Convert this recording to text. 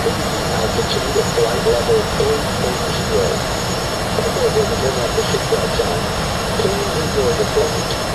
altitude of flight level 880. Operator, turn off the seatbelt sign. Please enjoy the flight.